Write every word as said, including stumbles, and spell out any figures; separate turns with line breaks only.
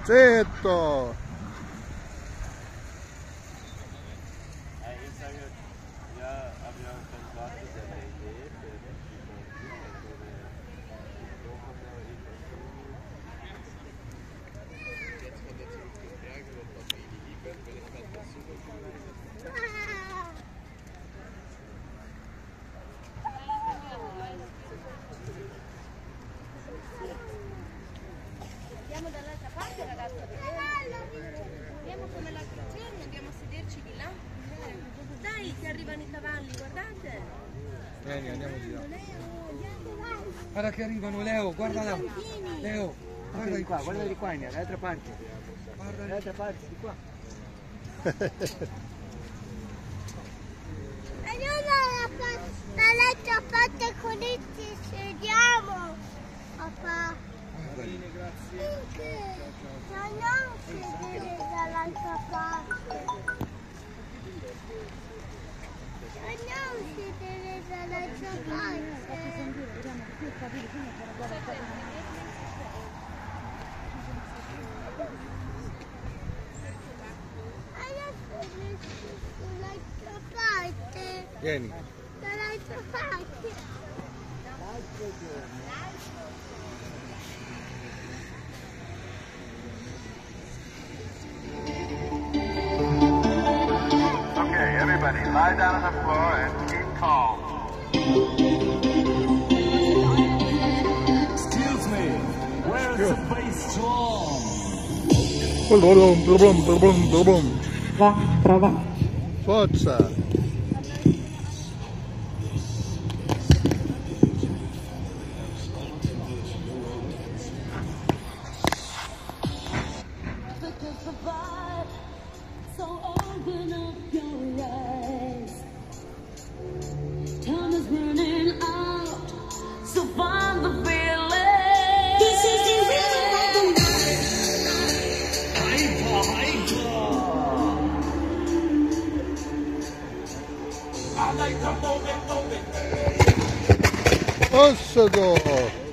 Zitto!
Abbiamo pensato delle idee per i conti dove i
Andiamo dall'altra parte, ragazzi. Vediamo come l'altro giorno, andiamo a sederci di là. Dai, che arrivano i cavalli, guardate.
Vieni, andiamo di là.
Guarda che arrivano, Leo, guarda là. Leo,
guarda di qua, guarda di qua, dall'altra parte.
Guarda
dall'altra parte, di qua.
Allora dall'altra parte così ci sediamo, papà.
Bene, grazie.
Ma non sedere dall'altra parte. Ma non sedere dall'altra parte. Dall'altra parte.
Vieni.
Dall'altra parte.
Okay, everybody, lie down on the floor and keep calm.
Excuse me, where is the bass drum?
Va, prova. Forza!
So open up your eyes. Time is running out, so find the feeling. This is the rhythm of the night.
Hyper, hyper. I like to move it, move it.
Posso!